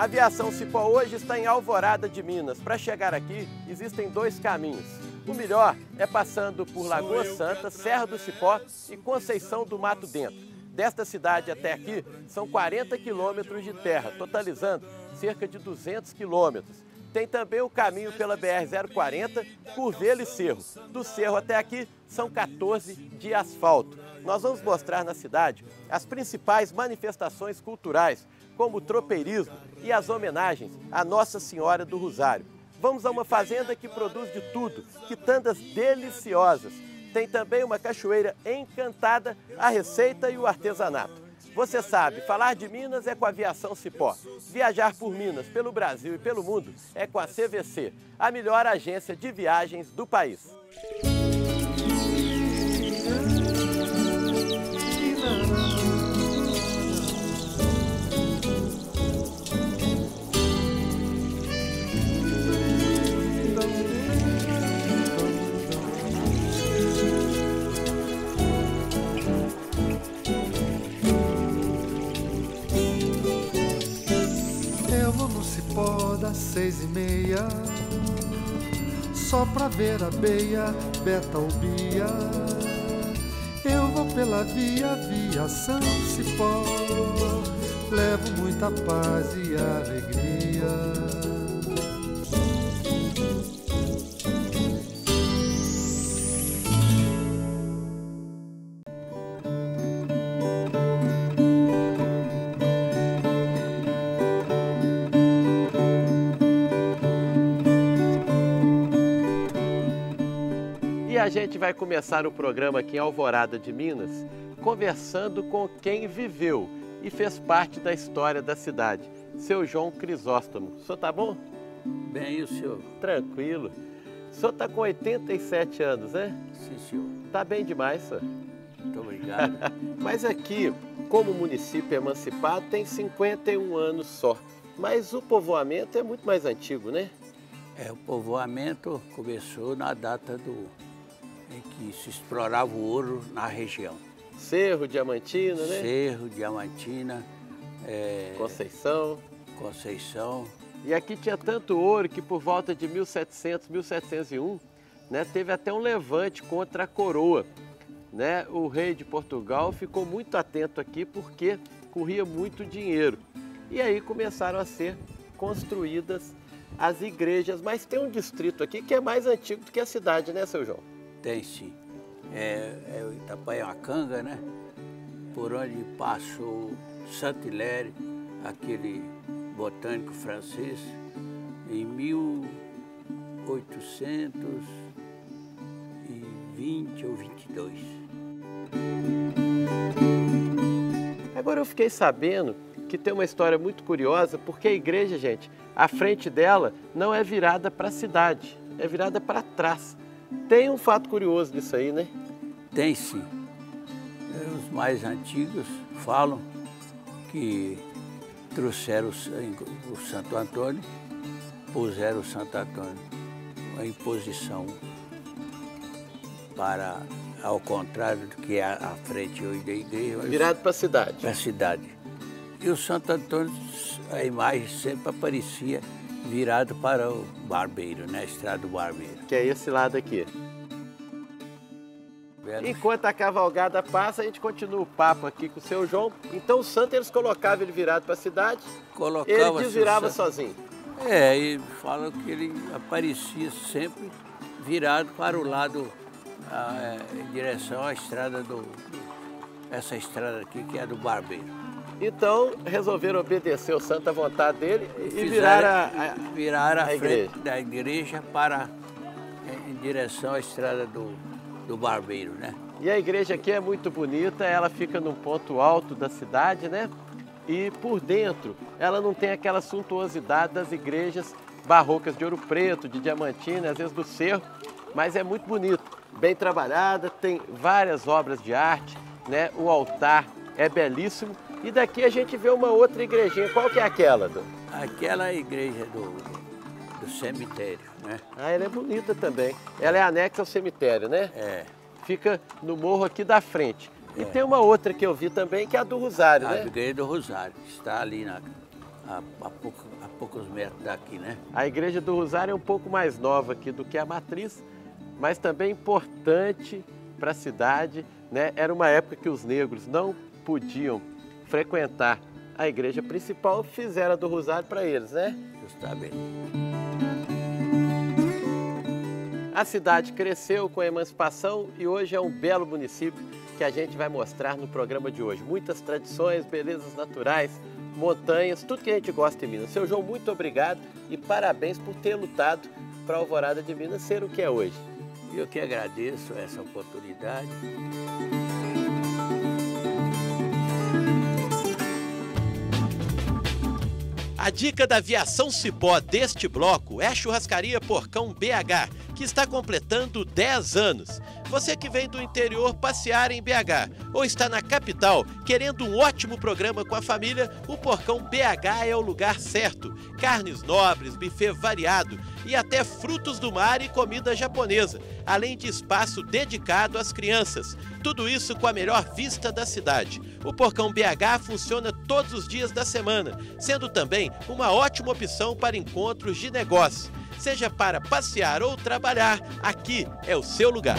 A Aviação Cipó hoje está em Alvorada de Minas. Para chegar aqui, existem dois caminhos. O melhor é passando por Lagoa Santa, Serra do Cipó e Conceição do Mato Dentro. Desta cidade até aqui, são 40 quilômetros de terra, totalizando cerca de 200 quilômetros. Tem também o caminho pela BR-040, Curvelo e Cerro. Do Cerro até aqui, são 14 de asfalto. Nós vamos mostrar na cidade as principais manifestações culturais, como o tropeirismo e as homenagens à Nossa Senhora do Rosário. Vamos a uma fazenda que produz de tudo, quitandas deliciosas. Tem também uma cachoeira encantada, a receita e o artesanato. Você sabe, falar de Minas é com a Aviação Cipó. Viajar por Minas, pelo Brasil e pelo mundo é com a CVC, a melhor agência de viagens do país. Das 6h30, só pra ver a beia, Beta ou Bia. Eu vou pela via, Aviação Cipó, levo muita paz e alegria. E a gente vai começar o programa aqui em Alvorada de Minas, conversando com quem viveu e fez parte da história da cidade, seu João Crisóstomo. O senhor tá bom? Bem, e o senhor? Tranquilo. O senhor tá com 87 anos, né? Sim, senhor. Tá bem demais, senhor. Muito obrigado. Mas aqui, como município emancipado, tem 51 anos só. Mas o povoamento é muito mais antigo, né? O povoamento começou na data em que se explorava o ouro na região. Cerro, Diamantina, né? Cerro, Diamantina, Conceição. E aqui tinha tanto ouro que por volta de 1700, 1701, né, teve até um levante contra a coroa. Né? O rei de Portugal ficou muito atento aqui porque corria muito dinheiro. E aí começaram a ser construídas as igrejas. Mas tem um distrito aqui que é mais antigo do que a cidade, né, seu João? Tem sim. É o Itapaiacanga, né? Por onde passou Santo Hilário, aquele botânico francês, em 1820 ou 22. Agora eu fiquei sabendo que tem uma história muito curiosa, porque a igreja, gente, a frente dela não é virada para a cidade, é virada para trás. Tem um fato curioso disso aí, né? Tem sim. Os mais antigos falam que trouxeram o Santo Antônio, puseram o Santo Antônio em posição para, ao contrário do que é a frente hoje da igreja. Virado para a cidade. Para a cidade. E o Santo Antônio, a imagem sempre aparecia virado para o Barbeiro, né? A estrada do Barbeiro. Que é esse lado aqui. Enquanto a cavalgada passa, a gente continua o papo aqui com o seu João. Então o santo, eles colocavam ele virado para a cidade, ele desvirava sozinho. E falam que ele aparecia sempre virado para o lado, em direção à estrada essa estrada aqui, que é do Barbeiro. Então, resolveram obedecer o santo à vontade dele e viraram a frente da igreja em direção à estrada do Barbeiro, né? E a igreja aqui é muito bonita, ela fica num ponto alto da cidade, né? E por dentro, ela não tem aquela suntuosidade das igrejas barrocas de Ouro Preto, de Diamantina, às vezes do Cerro, mas é muito bonito, bem trabalhada, tem várias obras de arte, né? O altar é belíssimo. E daqui a gente vê uma outra igrejinha. Qual que é aquela, Dô? Aquela igreja do cemitério, né? Ah, ela é bonita também. Ela é anexa ao cemitério, né? É. Fica no morro aqui da frente. E tem uma outra que eu vi também, que é a do Rosário, né? A igreja do Rosário. Está ali poucos metros daqui, né? A Igreja do Rosário é um pouco mais nova aqui do que a Matriz, mas também importante para a cidade, né? Era uma época que os negros não podiam frequentar a igreja principal, fizeram a do Rosário para eles, né? Justamente. A cidade cresceu com a emancipação e hoje é um belo município que a gente vai mostrar no programa de hoje. Muitas tradições, belezas naturais, montanhas, tudo que a gente gosta em Minas. Seu João, muito obrigado e parabéns por ter lutado para a Alvorada de Minas ser o que é hoje. Eu que agradeço essa oportunidade. A dica da Aviação Cipó deste bloco é a Churrascaria Porcão BH, que está completando 10 anos. Você que vem do interior passear em BH ou está na capital querendo um ótimo programa com a família, o Porcão BH é o lugar certo. Carnes nobres, buffet variado e até frutos do mar e comida japonesa, além de espaço dedicado às crianças. Tudo isso com a melhor vista da cidade. O Porcão BH funciona todos os dias da semana, sendo também uma ótima opção para encontros de negócio. Seja para passear ou trabalhar, aqui é o seu lugar.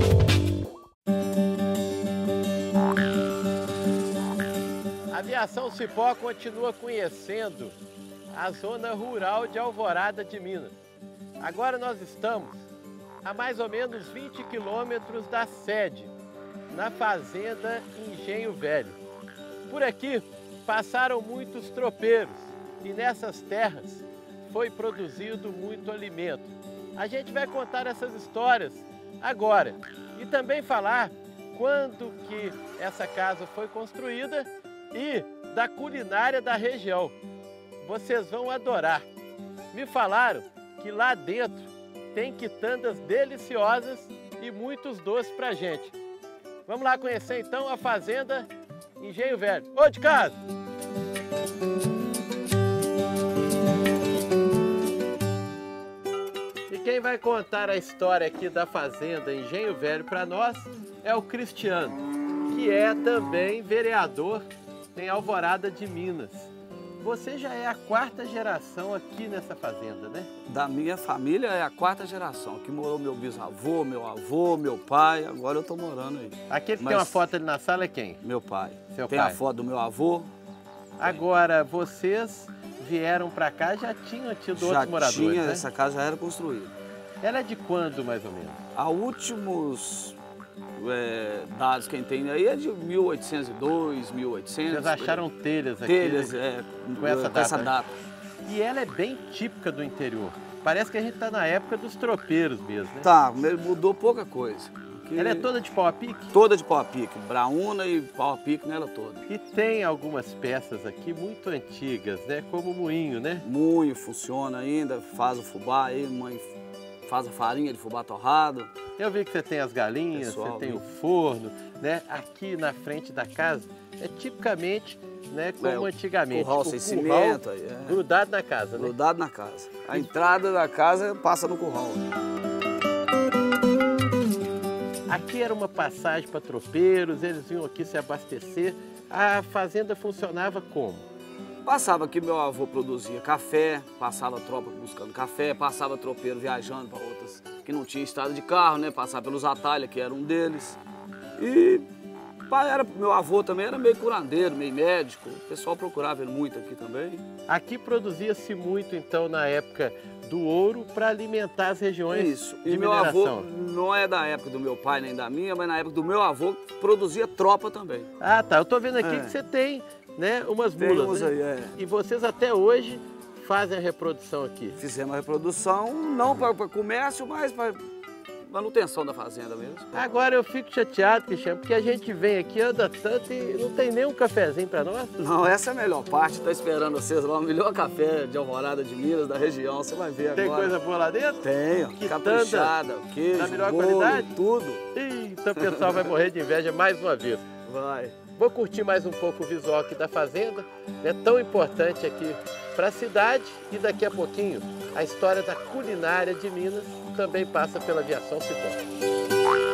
A Aviação Cipó continua conhecendo a zona rural de Alvorada de Minas. Agora nós estamos a mais ou menos 20 quilômetros da sede, na fazenda Engenho Velho. Por aqui passaram muitos tropeiros e nessas terras foi produzido muito alimento. A gente vai contar essas histórias agora e também falar quando que essa casa foi construída e da culinária da região. Vocês vão adorar. Me falaram que lá dentro tem quitandas deliciosas e muitos doces pra gente. Vamos lá conhecer então a fazenda Engenho Velho. Ô, de casa! E quem vai contar a história aqui da fazenda Engenho Velho para nós é o Cristiano, que é também vereador em Alvorada de Minas. Você já é a 4ª geração aqui nessa fazenda, né? Da minha família é a 4ª geração. Aqui morou meu bisavô, meu avô, meu pai, agora eu tô morando aí. Aquele que tem uma foto ali na sala é quem? Meu pai. Seu tem pai. a foto do meu avô. Agora, vocês vieram para cá, já tinham tido outros moradores, Já tinha, né? essa casa já era construída. Ela é de quando, mais ou menos? Há últimos dados que tem aí é de 1802, 1800. Vocês acharam telhas aqui? Telhas, com essa data. data. E ela é bem típica do interior. Parece que a gente está na época dos tropeiros mesmo, né? Tá, mudou pouca coisa. Aqui, ela é toda de pau a pique? Toda de pau a pique, braúna e pau a pique nela toda. E tem algumas peças aqui muito antigas, né? Como o moinho, né? Moinho funciona ainda, faz o fubá aí, mãe faz a farinha de fubá torrado. Eu vi que você tem as galinhas, Pessoal, você tem o forno, né? Aqui na frente da casa é tipicamente, né, como antigamente. Curral sem cimento. Grudado na casa, né? Grudado na casa. A entrada da casa passa no curral. Aqui era uma passagem para tropeiros, eles vinham aqui se abastecer. A fazenda funcionava como? Passava aqui, meu avô produzia café, passava tropa buscando café, passava tropeiro viajando para outras que não tinha estrada de carro, né? Passava pelos atalhos, que era um deles. E meu avô também era meio curandeiro, meio médico. O pessoal procurava ele muito aqui também. Aqui produzia-se muito, então, na época do ouro para alimentar as regiões. Isso. De e meu mineração. avô, não é da época do meu pai nem da minha, mas na época do meu avô, produzia tropa também. Ah, tá. Eu tô vendo aqui que você tem, né, umas mulas. Né? Aí, E vocês até hoje fazem a reprodução aqui? Fizemos a reprodução, não para comércio, mas para manutenção da fazenda mesmo. Agora eu fico chateado, Cristiano, porque a gente vem aqui, anda tanto e não tem nem um cafezinho para nós. Não, essa é a melhor parte, tá esperando vocês lá, o melhor café de Alvorada de Minas, da região, você vai ver Tem agora. coisa boa lá dentro? Tem, caprichada, queijo, da melhor bolo, qualidade? tudo. Então o pessoal vai morrer de inveja mais uma vez. Vai. Vou curtir mais um pouco o visual aqui da fazenda, é tão importante aqui para a cidade, e daqui a pouquinho a história da culinária de Minas também passa pela Aviação Cipó.